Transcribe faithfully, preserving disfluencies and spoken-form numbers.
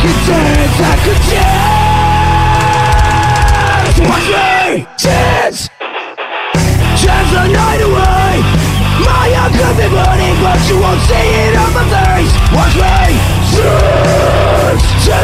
could dance, I could dance. Watch me dance, dance the night away. My heart could be burning, but you won't see it on my face. Watch me dance, dance